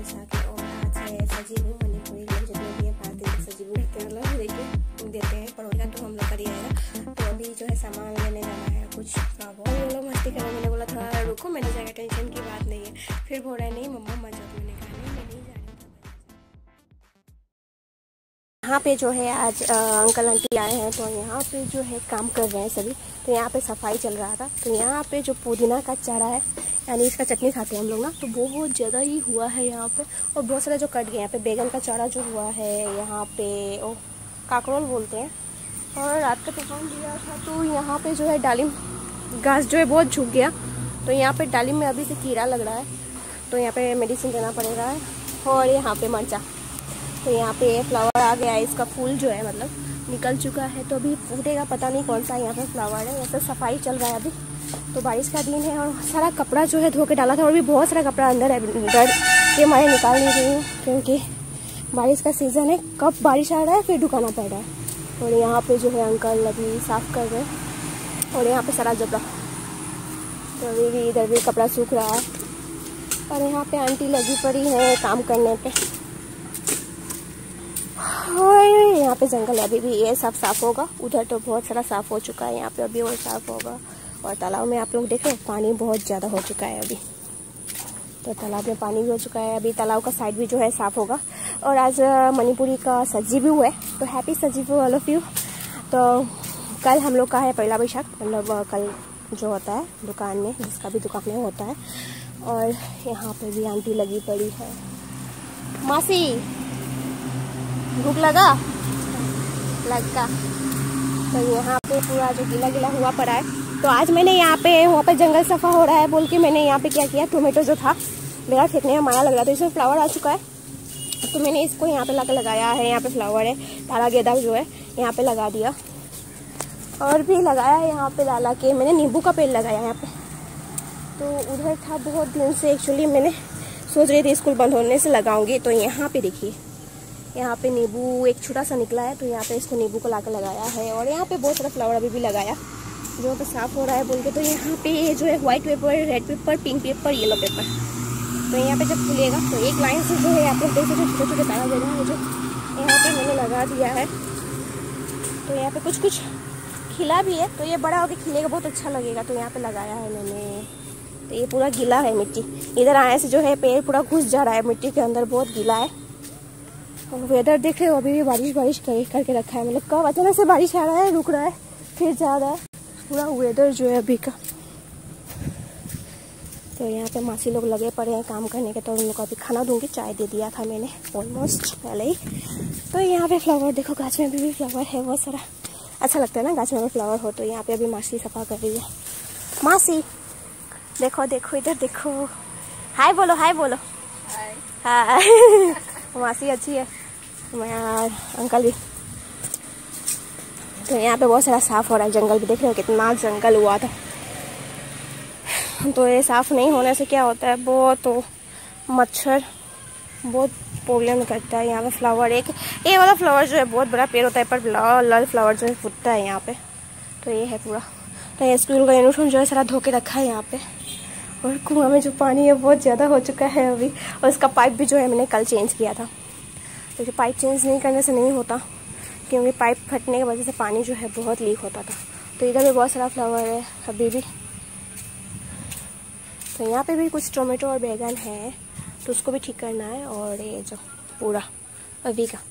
बैसाखी और आज है सजीव मणिपुरी लोग जितने भी हैं 5 दिन सजीव लेके देते हैं परोठा, तो हम लोग का दिया है। तो अभी जो है सामान लेने जाना है कुछ। हम लोग मस्ती कर रहे हैं, मैंने बोला थोड़ा रुको, मैंने जाएगा, टेंशन की बात नहीं है। फिर बोल रहे नहीं मम्मा मत जाओ, मैंने कहा नहीं मैं नहीं जा रही। यहाँ पे जो है आज अंकल आंटी आए हैं, तो यहाँ पे जो है काम कर रहे हैं सभी। तो यहाँ पे सफाई चल रहा था। तो यहाँ पे जो पुदीना का चारा है, यानी इसका चटनी खाते हैं हम लोग ना, तो बहुत ज़्यादा ही हुआ है यहाँ पे। और बहुत सारा जो कट गया, यहाँ पे बैगन का चारा जो हुआ है, यहाँ पे ओ काकरोल बोलते हैं। और रात का तूफान दिया था, तो यहाँ पे जो है डालिम घास जो है बहुत झुक गया। तो यहाँ पे डालिम में अभी से कीड़ा लग रहा है, तो यहाँ पे मेडिसिन देना पड़ेगा। और यहाँ पे मरचा, तो यहाँ पे फ्लावर आ गया है, इसका फूल जो है मतलब निकल चुका है, तो अभी फूटेगा, पता नहीं कौन सा यहाँ पे फ्लावर है। ऐसा सफाई चल रहा है अभी, तो बारिश का दिन है। और सारा कपड़ा जो है धो के डाला था, और भी बहुत सारा कपड़ा अंदर है, डर के मारे निकाल नहीं रही हूँ, क्योंकि बारिश का सीज़न है, कब बारिश आ रहा है फिर दुकाना पड़ रहा है। और यहाँ पे जो है अंकल अभी साफ़ कर रहे हैं, और यहाँ पे सारा जबड़ा, तो अभी भी इधर भी कपड़ा सूख रहा है। और यहाँ पे आंटी लगी पड़ी है काम करने पे। और यहाँ पे जंगल है, अभी भी ये सब साफ़ होगा। उधर तो बहुत सारा साफ़ हो चुका है, यहाँ पे अभी और साफ़ होगा। और तालाब में आप लोग देख रहे हैं पानी बहुत ज़्यादा हो चुका है अभी, तो तालाब में पानी भी हो चुका है। अभी तालाब का साइड भी जो है साफ़ होगा। और आज मणिपुरी का सजीव है, तो हैप्पी सजीव ऑल ऑफ यू। तो कल हम लोग का है पहला बैसाख, मतलब कल जो होता है दुकान में, जिसका भी दुकान में होता है। और यहाँ पे भी आंटी लगी पड़ी है। मासी भूख लगा? तो यहाँ पे पूरा जो गीला गीला हुआ पड़ा है, तो आज मैंने यहाँ पे जंगल सफा हो रहा है बोल के मैंने यहाँ पे क्या किया, टोमेटो जो था मेरा फेंकने में माया लग रहा था, इसमें फ्लावर आ चुका है, तो मैंने इसको यहाँ पे लाकर लगाया है। यहाँ पे फ्लावर है, तारा गेंदा जो है यहाँ पे लगा दिया। और भी लगाया यहाँ पे डाला के मैंने नींबू का पेड़ लगाया यहाँ पे। तो उधर था बहुत दिन से, एक्चुअली मैंने सोच रही थी स्कूल बंद होने से लगाऊंगी। तो यहाँ पे देखिए, यहाँ पे नींबू एक छोटा सा निकला है, तो यहाँ पे इसको नींबू को लाकर लगाया है। और यहाँ पे बहुत सारा फ्लावर अभी भी लगाया, जो तो साफ़ हो रहा है बोल के। तो यहाँ पे जो है white paper, red paper, pink paper, yellow paper, तो यहाँ पे जब खुलेगा तो एक लाइन से जो है आप लोग देख सकते छोटे छोटे तारा देना है, जो यहाँ पे मैंने लगा दिया है। तो यहाँ पे कुछ कुछ खिला भी है, तो ये बड़ा होकर खिलेगा, बहुत अच्छा लगेगा। तो यहाँ पे लगाया है मैंने। तो ये पूरा गीला है मिट्टी, इधर आने से जो है पेड़ पूरा घुस जा रहा है मिट्टी के अंदर, बहुत गीला है। और वेदर देख रहे हो, अभी भी बारिश करके रखा है, मतलब कब अचानक से बारिश आ रहा है, रुक रहा है, फिर जा रहा है, पूरा वेदर जो है अभी का। तो यहाँ पे मासी लोग लगे पड़े हैं काम करने के, तो उन लोग को अभी खाना दूंगी। चाय दे दिया था मैंने ऑलमोस्ट पहले ही। तो यहाँ पे फ्लावर देखो, गाछ में भी फ्लावर है बहुत सारा, अच्छा लगता है ना गाछ में फ्लावर हो। तो यहाँ पे अभी मासी सफा कर रही है। मासी देखो देखो, इधर देखो, हाय बोलो, हाय बोलो, हाय। मासी अच्छी है, मैं अंकल भी। तो यहाँ पे बहुत सारा साफ हो रहा है, जंगल भी देख रहे हो कितना जंगल हुआ था। तो ये साफ़ नहीं होने से क्या होता है, बहुत मच्छर बहुत प्रॉब्लम करता है। यहाँ पे फ्लावर, एक ये वाला फ्लावर जो है बहुत बड़ा पेड़ होता है, पर लाल फ्लावर जो है फूटता है यहाँ पे। तो ये है पूरा। तो ये स्कूल का यूनिफॉर्म जो है सारा धो के रखा है यहाँ पे। और कुआं में जो पानी है बहुत ज़्यादा हो चुका है अभी, और इसका पाइप भी जो है मैंने कल चेंज किया था। तो जो पाइप चेंज नहीं करने से नहीं होता, क्योंकि पाइप फटने की वजह से पानी जो है बहुत लीक होता था। तो इधर भी बहुत सारा फ्लावर है अभी भी। तो यहाँ पे भी कुछ टोमेटो और बैगन है, तो उसको भी ठीक करना है। और ये जो पूरा अभी का,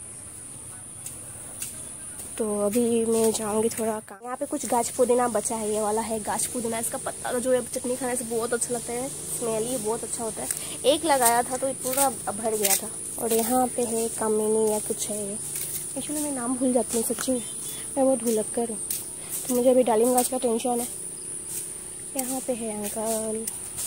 तो अभी मैं जाऊँगी थोड़ा काम। यहाँ पे कुछ गाछ पुदीना बचा है, ये वाला है गाछ पुदीना। इसका पत्ता जो है चटनी खाने से बहुत अच्छा लगता है, स्मेल ही बहुत अच्छा होता है। एक लगाया था तो पूरा भर गया था। और यहाँ पे है कामिनी या कुछ है, एक्चुअली मैं नाम भूल जाती हूँ सच्ची में, मैं बहुत भूलक्कर हूँ। तो मुझे अभी डालिम गाछ का टेंशन है। यहाँ पे है अंकल,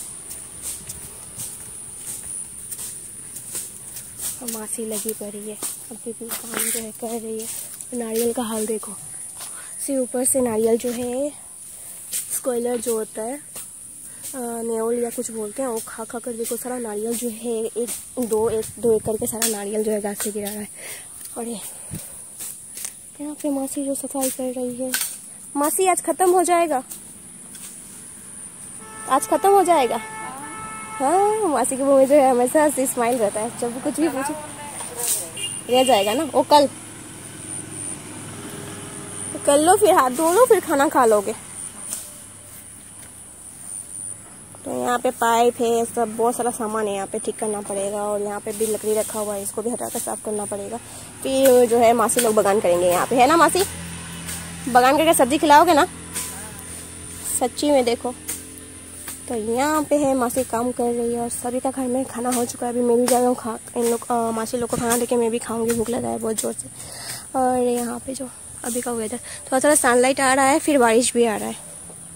मासी लगी पड़ी है, अभी भी काम जो है कर रही है। नारियल का हाल देखो, से ऊपर से नारियल जो है स्क्वायलर जो होता है, नेवल या कुछ बोलते हैं, वो खा खा कर देखो सारा नारियल जो है एक दो एकड़ के सारा नारियल जो है गाछ से गिरा रहा है। और ये यहाँ पे मासी जो सफाई कर रही है। मासी आज खत्म हो जाएगा, आज खत्म हो जाएगा। हाँ, मासी के मुँह में जो है हमेशा स्माइल रहता है, जब कुछ भी पूछो रह जाएगा ना। वो कल कर लो, फिर हाथ धो लो, फिर खाना खा लोगे। तो यहाँ पे पाइप है, सब बहुत सारा सामान है यहाँ पे ठीक करना पड़ेगा। और यहाँ पे भी लकड़ी रखा हुआ है, इसको भी हटाकर साफ करना पड़ेगा। फिर जो है मासी लोग बगान करेंगे यहाँ पे, है ना मासी? बगान करके सब्जी खिलाओगे ना? सच्ची में देखो। तो यहाँ पे है मासी काम कर रही है और सभी का घर में खाना हो चुका है। अभी मैं भी जा रहा हूँ इन लोग मासी लोग को खाना देके मैं भी खाऊंगी, भूख लगा है बहुत ज़ोर से। और यहाँ पे जो अभी का वेदर थोड़ा थोड़ा सनलाइट आ रहा है, फिर बारिश भी आ रहा है।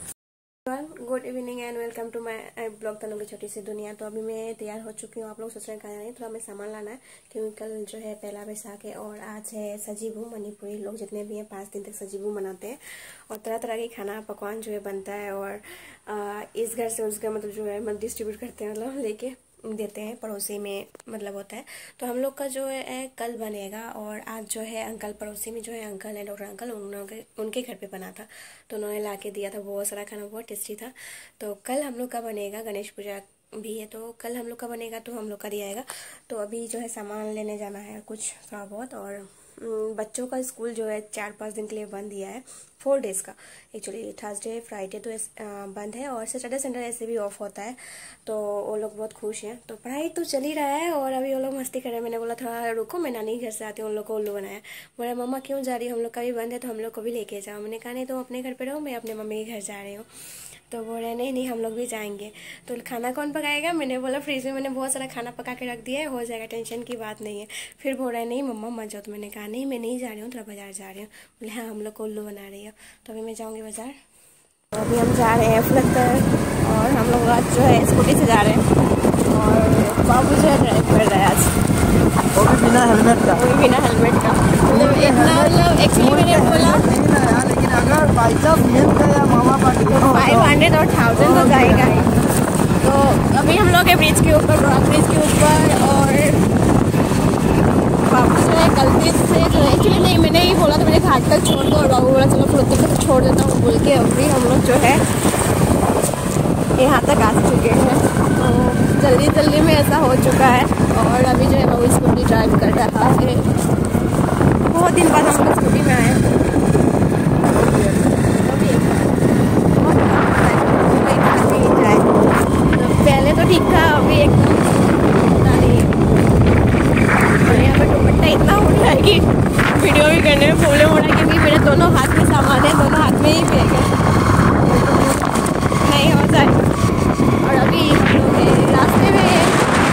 Good evening and welcome to my blog Tanu की छोटी सी दुनिया। तो अभी मैं तैयार हो चुकी हूँ। आप लोग सोच रहे हैं कहाँ जाना, थोड़ा हमें सामान लाना है क्योंकि कल जो है पहला बैसाख है और आज है सजीबू। मणिपुरी लोग जितने भी हैं 5 दिन तक सजीबू मनाते हैं और तरह तरह की खाना पकवान जो है बनता है और इस घर से उस घर मतलब जो है डिस्ट्रीब्यूट करते हैं, मतलब लेके देते हैं, पड़ोसी में मतलब होता है। तो हम लोग का जो है कल बनेगा और आज जो है अंकल, पड़ोसी में जो है अंकल है, डॉक्टर अंकल, उनके घर पे बना था तो उन्होंने ला के दिया था। बहुत सारा खाना, बहुत टेस्टी था। तो कल हम लोग का बनेगा, गणेश पूजा भी है तो कल हम लोग का बनेगा, तो हम लोग का दिया आएगा। तो अभी जो है सामान लेने जाना है कुछ थोड़ा बहुत। और बच्चों का स्कूल जो है 4-5 दिन के लिए बंद दिया है, 4 डेज़ का। एक्चुअली थर्सडे फ्राइडे तो बंद है और सैटरडे संडे ऐसे भी ऑफ होता है। तो वो लोग बहुत खुश हैं। तो पढ़ाई तो चल ही रहा है और अभी वो लोग मस्ती कर रहे हैं। मैंने बोला थोड़ा रुको, मैं नानी घर से आती हूँ, उन लोग को उल्लू बनाया। बोला मम्मा क्यों जा रही हो, हम लोग का भी बंद है तो हम लोग को भी लेके जाओ। मैंने कहा नहीं तुम अपने घर पर रहो, मैं अपने मम्मी के घर जा रही हूँ। तो बोल रहे नहीं हम लोग भी जाएंगे। तो खाना कौन पकाएगा? मैंने बोला फ्रिज में मैंने बहुत सारा खाना पका के रख दिया है, हो जाएगा, टेंशन की बात नहीं है। फिर बोल रहे नहीं मम्मा मत जाओ। तो मैंने कहा नहीं मैं नहीं जा रही हूँ, थोड़ा बाजार जा रही हूँ। बोले हाँ हम लोग को उल्लू बना रही हो। तो अभी मैं जाऊँगी बाजार। तो अभी हम जा रहे हैं फ्लक्टर और हम लोग आज जो है स्कूटी से जा रहे हैं और बाबू जो है ड्राइव कर रहा है आज, वो भी बिना हेलमेट का। वो भी बिना हेलमेट का। मतलब एक्चुअली मैंने बोला लेकिन अगर बाई चांस मिल गया मामा पार्टी 500 और 1000 तो जाएगा ही। तो अभी हम लोग है ब्रिज के ऊपर, ब्रिज के ऊपर। और बाबू जो है गलती से जो है एक्चुअली नहीं, मैंने ही बोला तो मैंने घाट तक छोड़ दो और बाबू बोला चलो फिर उत्तर तक छोड़ देता हूँ बोल के अभी हम लोग जो है यहाँ तक आ चुके हैं। तो जल्दी जल्दी में ऐसा हो चुका है और अभी जो है बाबू स्कूटी ड्राइव कर रहा है। बहुत दिन बाद हम लोग स्कूटी में आए। पहले तो ठीक था, अभी एकदम पता नहीं। और यहाँ पर दुपट्टा इतना उड़ रहा है कि वीडियो भी करने में प्रॉब्लम हो रहा है क्योंकि मेरे दोनों हाथ में सामान है, दोनों हाथ में ही फेंक है, नहीं हो जाए। और अभी रास्ते में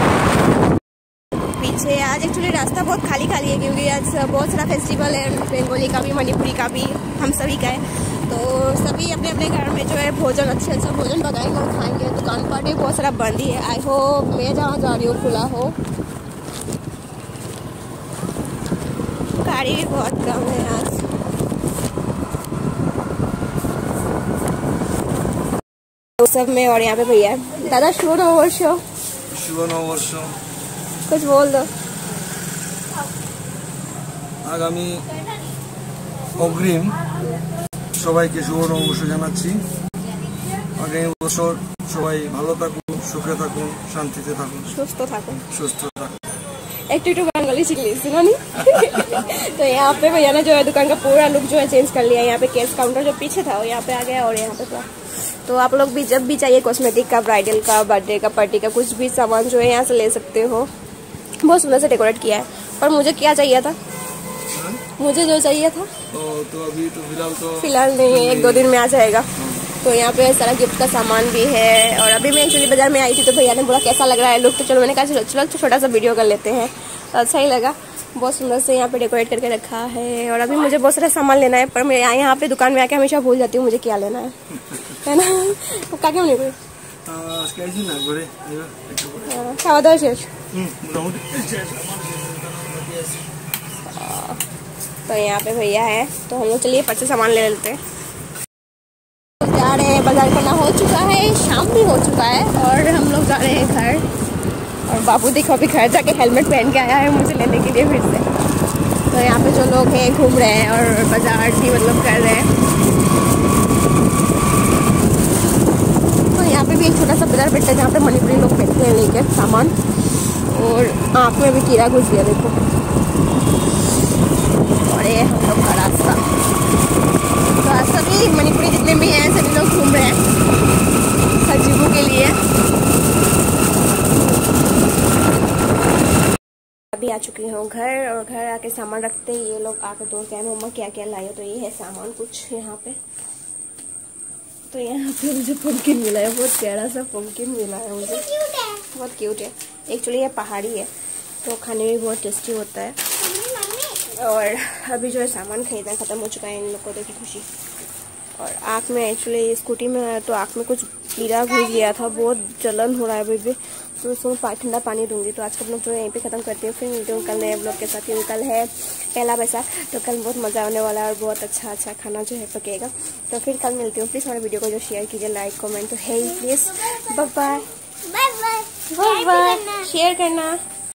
पीछे आज एक्चुअली रास्ता बहुत खाली खाली है क्योंकि आज बहुत सारा फेस्टिवल है, बंगाली का भी, मणिपुरी का भी, हम सभी का है। तो सभी अपने अपने घर में जो है भोजन, अच्छा भोजन पकाएंगे और खाएंगे। दुकान पर भी बहुत सारा बंद ही है। आई होप मैं जहाँ जा रही हूँ खुला हो। गाड़ी भी बहुत कम है आज। तो सब में और यहाँ पे भैया है। दादा शुभ नववर्ष। शुभ नववर्ष। कुछ बोल दो। आगामी अग्रिम সবাইকে শুভ নববর্ষ জানাচ্ছি। আগামী বছর সবাই ভালো থাকুন, সুখে থাকুন, শান্তিতে থাকুন, সুস্থ থাকুন। एक बंगाली सीख ली सुनो नहीं। तो यहाँ पे भैया ने जो है दुकान का पूरा लुक जो है चेंज कर लिया। यहाँ पे कैश काउंटर जो पीछे था वो यहाँ पे आ गया और यहाँ पे था। तो आप लोग भी जब भी चाहिए कॉस्मेटिक का, ब्राइडल का, बर्थडे का, पार्टी का कुछ भी सामान जो है यहाँ से ले सकते हो। बहुत सुंदर से डेकोरेट किया है। पर मुझे क्या चाहिए था, मुझे जो चाहिए था तो अभी तो फिलहाल नहीं है, 1-2 दिन में आ जाएगा। तो यहाँ पे सारा गिफ्ट का सामान भी है। और अभी मैं एक्चुअली बाजार में आई थी तो भैया ने बोला कैसा लग रहा है लुक, तो चलो मैंने कहा चलो छोटा सा वीडियो कर लेते हैं। तो अच्छा ही लगा, बहुत सुंदर से यहाँ पे डेकोरेट करके रखा है। और अभी मुझे बहुत सारा सामान लेना है पर मैं यहाँ पे दुकान में आके हमेशा भूल जाती हूँ मुझे क्या लेना है ना। तो क्या क्यों नहीं कोई खावा दावा शेष। तो यहाँ पे भैया है तो हम लोग चलिए फट से सामान ले लेते हैं। जा रहे हैं, बाजार करना हो चुका है, शाम भी हो चुका है और हम लोग जा रहे हैं घर। और बाबू देखो अभी घर जाके हेलमेट पहन के आया है मुझे लेने के लिए फिर से। तो यहाँ पे जो लोग हैं घूम रहे हैं और बाजार भी मतलब कर रहे हैं। तो यहाँ पे भी कि एक छोटा सा बाजार बैठता है जहाँ पे मणिपुरी लोग बैठते हैं लेकर सामान, और आँख में भी कीड़ा घुस गया देखो। और ये हम लोग का रास्ता, तो आज सभी मणिपुरी जितने भी हैं सभी लोग घूम रहे हैं सजीवों के लिए। अभी आ चुकी हूँ घर, और घर आके सामान रखते ही ये लोग आके तोड़ के मम्मा क्या क्या लाए। तो ये है सामान कुछ यहाँ पे। तो यहाँ पे मुझे पम्पकिन मिला है, बहुत प्यारा सा पम्पकिन मिला है मुझे, बहुत क्यूट है। एक्चुअली ये पहाड़ी है तो खाने में बहुत टेस्टी होता है। और अभी जो है सामान खरीदना ख़त्म हो चुका है इन लोग को देखो खुशी। और आँख में एक्चुअली स्कूटी में है तो आँख में कुछ कीड़ा घुस गया था, बहुत जलन हो रहा है अभी भी, तो उसमें ठंडा पानी दूंगी। तो आज का ब्लॉग जो है यहीं पे ख़त्म करती हूँ, फिर मिलते हूँ कल नए ब्लॉग के साथ। क्योंकि कल है पहला बैसाख, तो कल बहुत मज़ा आने वाला है और बहुत अच्छा खाना जो है पकेगा। तो फिर कल मिलती हूँ। प्लीज़ हमारे वीडियो को जो शेयर कीजिए, लाइक कमेंट तो है ही प्लीज़। बाय बाय, शेयर करना।